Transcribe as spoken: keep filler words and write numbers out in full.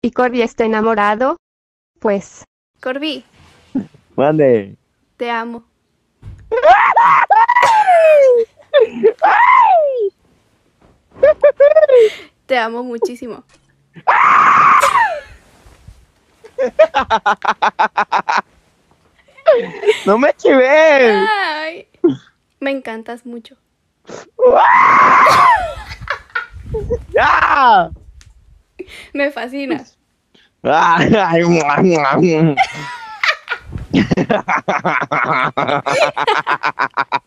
¿Y Corby está enamorado? Pues... Corby, Mande. te amo. Te amo muchísimo. ¡No me chives! Ay, me encantas mucho. ¡Ya! Me fascinas. Ay, mua, mua, mua.